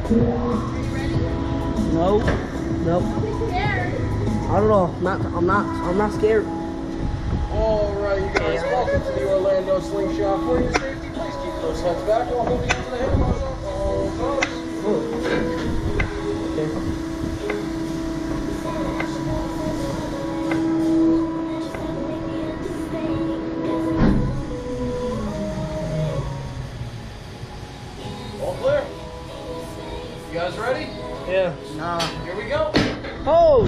No. Nope. I don't know. I'm not scared. All right, you guys, welcome to the Orlando Slingshot. For your safety, please keep those heads back while holding onto the handlebars. All those. Okay. All clear. You guys ready? Yeah. Nah. Here we go. Oh!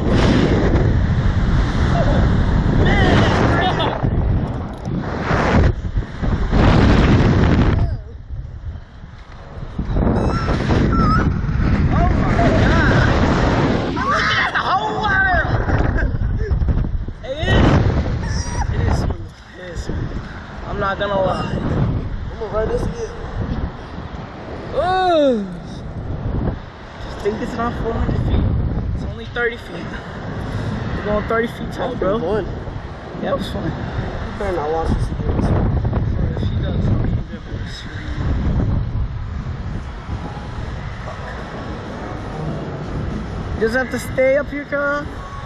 I'm not gonna lie. I'm gonna ride this again. Just think it's not 400 feet. It's only 30 feet. We're going 30 feet tall, bro. Fun. Yeah, it was fun. You better not watch this again. If she does, I'll give her a scream. Just have to stay up here, Kyle.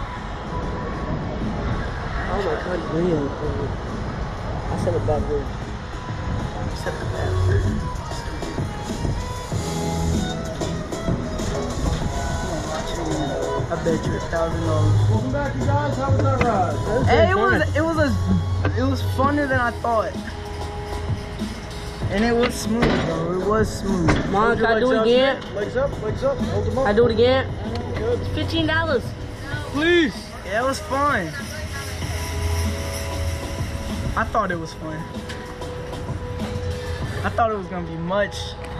Oh my God, Leo. I said a bad word. I said a bad word. I bet you $1,000. Welcome back, you guys. How was that ride? Hey, it was funner than I thought. And it was smooth, though. It was smooth. Mom, can I do it again? Legs up, hold them up. I do it again? Good. It's $15. Please. Yeah, it was fun. I thought it was fun. I thought it was gonna be much